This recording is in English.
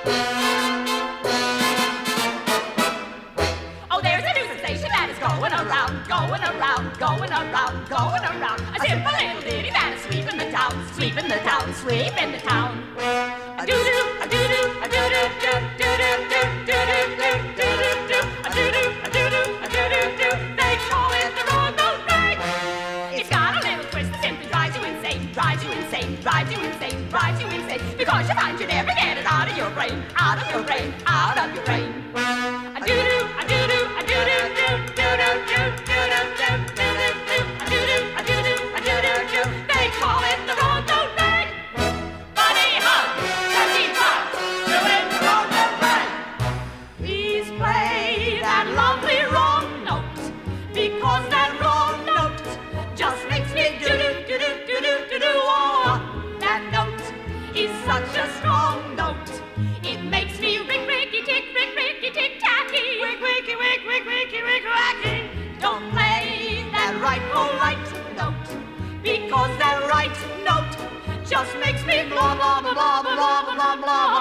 Oh, there's a new sensation that is going around, going around, going around, going around. A simple little ditty that is sweeping the town, sweeping the town, sweeping the town. A doo-doo, a doo-doo, a doo-doo, doo-doo, doo-doo, doo-doo, doo-doo, a doo-doo, a doo-doo, a doo-doo, doo. They call it the Road Rag. It's got a little twist that simply drives you insane, drives you insane, drives you insane, drives you insane. Because you find you never get it out of your brain, out of your brain, out of your brain. A doo-doo, a doo-doo, a doo-doo, doo-doo, doo-doo, doo-doo, doo-doo, a doo-doo, a doo-doo, a doo-doo, doo. They call it the Road Rag. Bunny hug, turkey trot, doing the Road Rag. Please play that lovely wrong note, because that wrong note just makes me do-do, do-do, do-do, do-do. Oh, that note is such a strong note. It makes me rick-ricky-tick, rick-ricky-tick-tacky. Wick-wicky-wick, wick-wicky-wick, wacky. Don't play that right note, because that right note just makes me blah, blah, blah, blah, blah, blah, blah, blah.